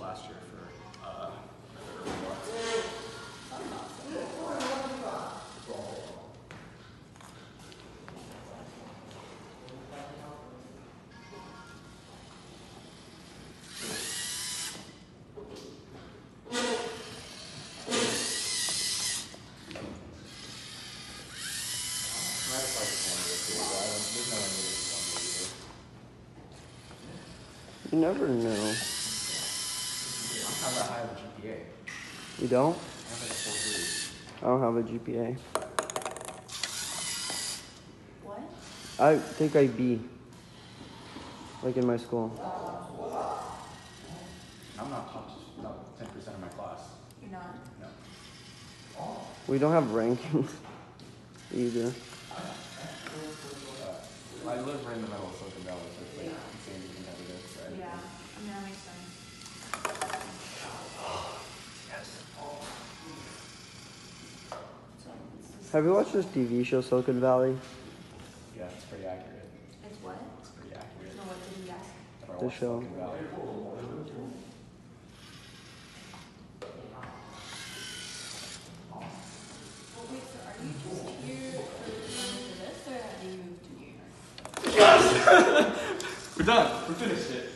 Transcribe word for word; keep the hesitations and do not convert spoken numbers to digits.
last year for uh, You never know. I'm not that high of a G P A. You don't? I have like a four three. I don't have a G P A. What? I think I B. Like in my school. I'm not top not ten percent of my class. You're not? No. We don't have rankings either. Uh, I live right in the middle of Silicon Valley, so it's like insanely competitive, right? Yeah, I mean, that makes sense. Have you watched this T V show, Silicon Valley? Yeah, it's pretty accurate. It's what? It's pretty accurate. No, what did he ask? If I The watch show. Silicon Valley. Wait, so are you just here for this, or have you moved to New York? We're done. We're finished it.